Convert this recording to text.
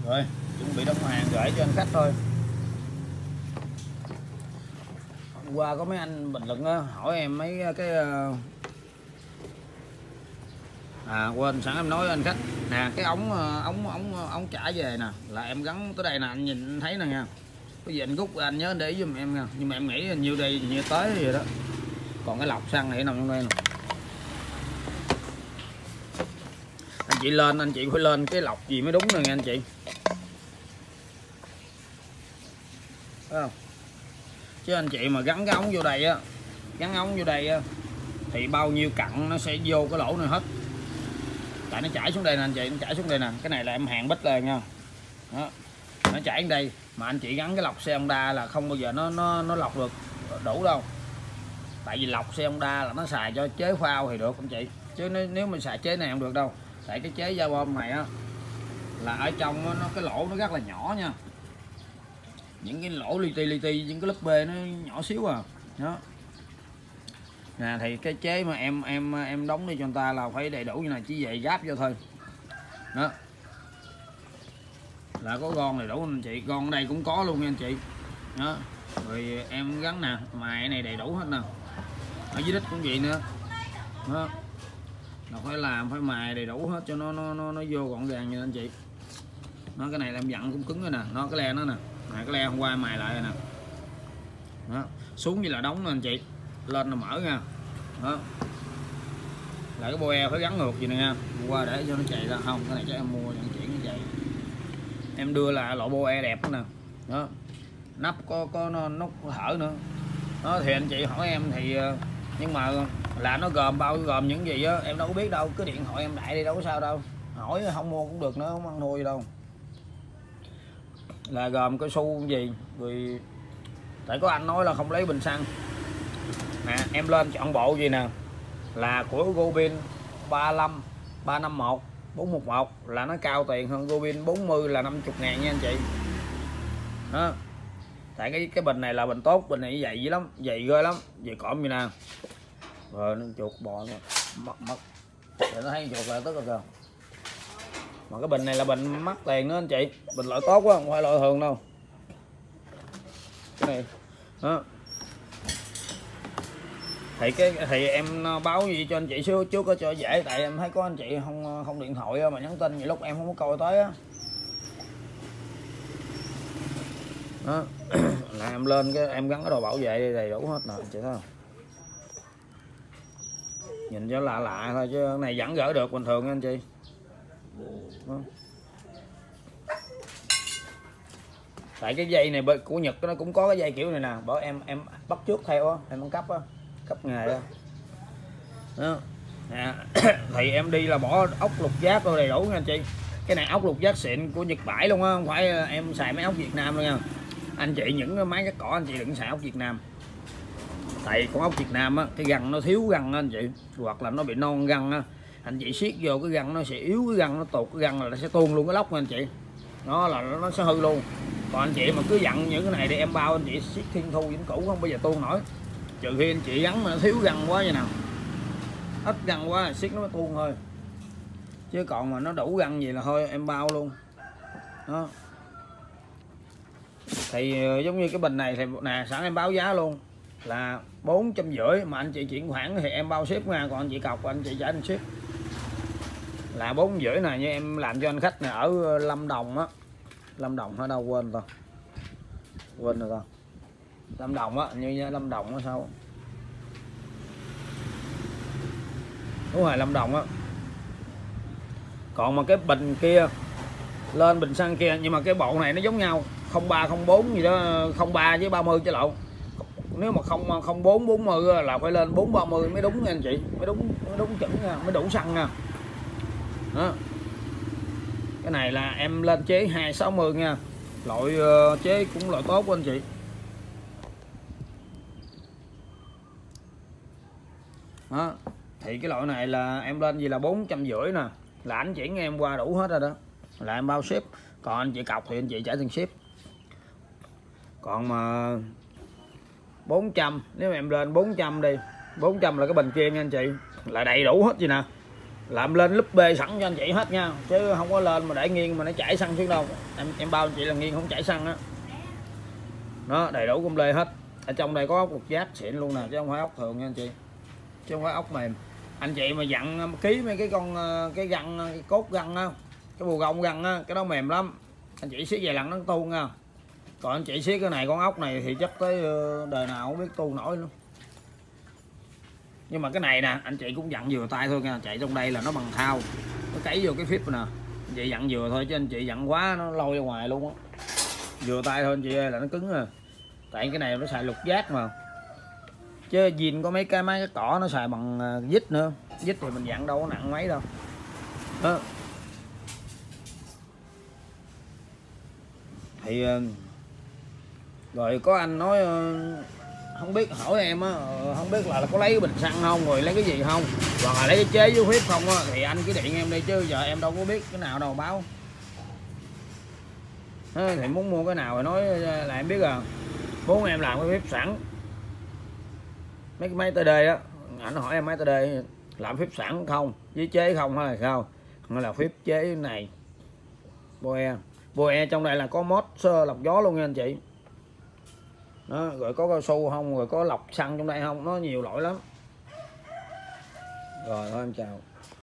Rồi chuẩn bị đóng hàng gửi cho anh khách thôi. Hôm qua có mấy anh bình luận á, hỏi em mấy cái quên sẵn em nói anh khách nè, cái ống trả về nè là em gắn tới đây nè, anh nhìn anh thấy nè nha. Cái gì anh rút anh nhớ để ý giùm em nha, nhưng mà em nghĩ nhiêu đây như tới vậy đó. Còn cái lọc xăng này nằm trong đây nè. Anh chị lên, anh chị phải lên cái lọc gì mới đúng nè nghe anh chị. Thấy không? Chứ anh chị mà gắn cái ống vô đây á, gắn ống vô đây á thì bao nhiêu cặn nó sẽ vô cái lỗ này hết. Tại nó chảy xuống đây nè anh chị, nó chảy xuống đây nè. Cái này là em hàng bích lên nha. Đó. Nó chảy đến đây mà anh chị gắn cái lọc xe Honda là không bao giờ nó lọc được đủ đâu. Tại vì lọc xe Honda là nó xài cho chế phao thì được anh chị. Chứ nếu mình xài chế này không được đâu. Tại cái chế da bom này á là ở trong nó cái lỗ nó rất là nhỏ nha. Những cái lỗ li ti những cái lớp bê nó nhỏ xíu à. Đó. Nè thì cái chế mà em đóng đi cho người ta là phải đầy đủ như này, chỉ về gáp vô thôi. Đó. Là có gòn đầy đủ anh chị, gòn ở đây cũng có luôn nha anh chị. Đó. Rồi em gắn nè, mài này đầy đủ hết nè. Ở dưới đít cũng vậy nữa. Đó. Là phải làm, phải mài đầy đủ hết cho nó vô gọn gàng như anh chị. Nó cái này là em dặn cũng cứng rồi nè, nó cái le nó nè. Cái le hôm qua mài lại rồi nè. Đó. Xuống như là đóng nè anh chị, lên là mở nha. Đó. Là cái boe phải gắn ngược gì nè nha. Hôm qua để cho nó chạy ra không, cái này cho em mua vận chuyển nó chạy. Em đưa là loại boe đẹp đó nè. Đó. Nắp có nút hở nữa. Đó thì anh chị hỏi em thì nhưng mà là nó gồm những gì á em đâu có biết đâu, cứ điện thoại em đại đi đâu có sao đâu, hỏi không mua cũng được nữa, không ăn thua gì đâu. Là gồm cái xu gì rồi, tại có anh nói là không lấy bình xăng nè, em lên chọn bộ gì nè là của Gobin 35 351 411 là nó cao tiền hơn Gobin 40 là 50.000 nha anh chị. Đó. Tại cái bình này là bình tốt, bình này dày dữ lắm, dày ghê lắm, dày cộm như nè. Rồi nó chuột bò mất để nó thấy chuột là tức rồi. Mà cái bình này là bình mắc tiền nữa anh chị, bình loại tốt quá, không phải loại thường đâu. Cái này đó. Thì em báo gì cho anh chị xíu trước có cho dễ, tại em thấy có anh chị không điện thoại mà nhắn tin nhiều lúc em không có coi tới á. Đó. Là em lên cái em gắn cái đồ bảo vệ đầy đủ hết nè anh chị thấy không? Nhìn cho lạ lạ thôi chứ cái này vẫn gỡ được bình thường nha anh chị. Đó. Tại cái dây này của Nhật nó cũng có cái dây kiểu này nè, bởi em bắt trước theo á, em cấp á, cấp nghề á. Đó. Nè. Thì em đi là bỏ ốc lục giác rồi đầy đủ nha anh chị. Cái này ốc lục giác xịn của Nhật bãi luôn á, không phải em xài mấy ốc Việt Nam đâu nha. Anh chị những máy cắt cỏ anh chị đừng xài ốc Việt Nam. Tại con ốc Việt Nam á, cái găng nó thiếu găng á anh chị, hoặc là nó bị non găng á, anh chị siết vô cái găng nó sẽ yếu, cái găng nó tụt cái găng là nó sẽ tuôn luôn cái lốc nha anh chị. Nó là nó sẽ hư luôn. Còn anh chị mà cứ dặn những cái này để em bao anh chị siết thiên thu vĩnh cửu không bao giờ tuôn nổi. Trừ khi anh chị gắn mà nó thiếu găng quá vậy nào, ít găng quá siết nó mới tuôn thôi. Chứ còn mà nó đủ găng gì là thôi em bao luôn. Đó. Thì giống như cái bình này thì nè sẵn em báo giá luôn là 450, mà anh chị chuyển khoản thì em bao ship nha, còn anh chị cọc anh chị trả anh ship là 450 này. Như em làm cho anh khách này ở Lâm Đồng á, Lâm Đồng ở đâu quên rồi ta, Lâm Đồng á, như Lâm Đồng á sao, đúng rồi Lâm Đồng á. Còn mà cái bình kia lên bình xăng kia, nhưng mà cái bộ này nó giống nhau 03 04 gì đó, 03 với 30 chứ lộn. Nếu mà 04 40 là phải lên 430 mới đúng nha anh chị, mới đúng chuẩn nha, mới đủ xăng nha. Đó. Cái này là em lên chế 260 nha, loại chế cũng loại tốt của anh chị. Đó. Thì cái loại này là em lên gì là 450 nè, là anh chuyển em qua đủ hết rồi đó, là em bao ship. Còn anh chị cọc thì anh chị trả tiền ship. Còn mà 400, nếu mà em lên 400 đi, 400 là cái bình kia nha anh chị, là đầy đủ hết gì nè. làm lên lúp bê sẵn cho anh chị hết nha, chứ không có lên mà để nghiêng mà nó chảy xăng xuống đâu. Em bao anh chị là nghiêng không chảy xăng á. Nó đầy đủ công lê hết. Ở trong đây có ốc lục giác xịn luôn nè, chứ không phải ốc thường nha anh chị, chứ không phải ốc mềm. Anh chị mà dặn ký mấy cái con cái găng, cái cốt găng á, cái bù gông găng á, cái đó mềm lắm. Anh chị siết về lặn nó tu nha. Còn anh chị siết cái này, con ốc này thì chắc tới đời nào không biết tu nổi luôn. Nhưng mà cái này nè anh chị cũng dặn vừa tay thôi nha, chạy trong đây là nó bằng thau, nó cấy vô cái phíp nè, anh chị dặn vừa thôi, chứ anh chị dặn quá nó lôi ra ngoài luôn á. Vừa tay thôi anh chị ơi là nó cứng à. Tại cái này nó xài lục giác mà, chứ zin có mấy cái cỏ nó xài bằng vít nữa, vít thì mình dặn đâu có nặng mấy đâu đó. Thì rồi có anh nói không biết hỏi em á, không biết là có lấy cái bình xăng không, rồi lấy cái gì không, hoặc là lấy cái chế với phíp không á, thì anh cứ điện em đi, chứ giờ em đâu có biết cái nào đâu báo. Thì muốn mua cái nào thì nói là em biết à. Muốn em làm cái phíp sẵn, mấy cái máy TD á, ảnh hỏi em máy TD làm phíp sẵn không, với chế không hay là sao, hay là phíp chế này boe trong đây là có mót lọc gió luôn nha anh chị đó, rồi có cao su không, rồi có lọc xăng trong đây không, nó nhiều loại lắm. Rồi thôi em chào.